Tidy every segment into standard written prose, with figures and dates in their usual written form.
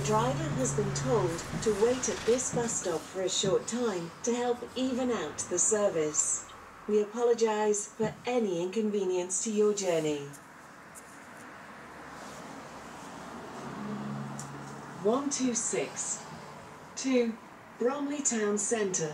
driver has been told to wait at this bus stop for a short time to help even out the service. We apologise for any inconvenience to your journey. 126 to Bromley Town Centre.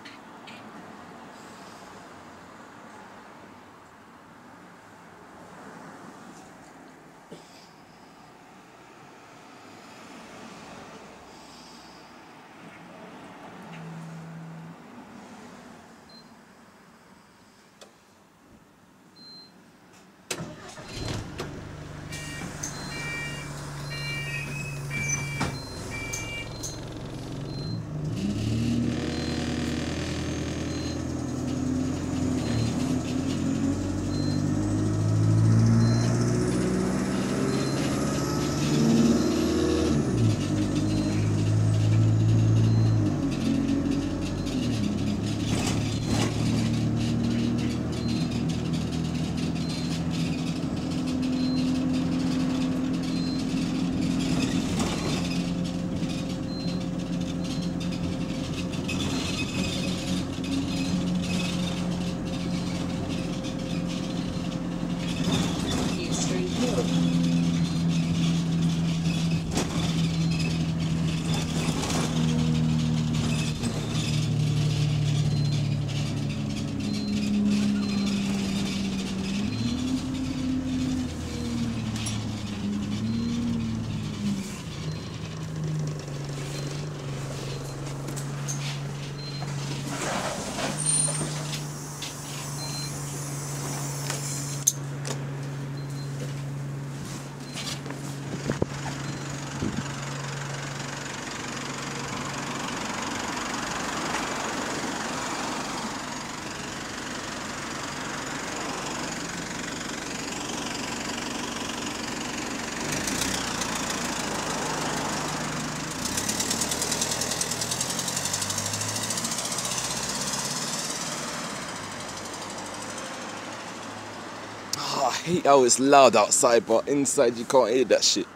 I hate how it's loud outside, but inside you can't hear that shit.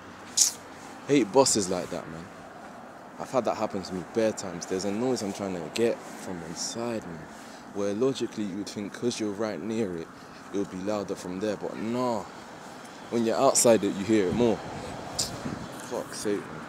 I hate buses like that, man. I've had that happen to me bare times. There's a noise I'm trying to get from inside, man. Where logically you would think because you're right near it, it would be louder from there, but no. When you're outside it, you hear it more. Fuck's sake, man.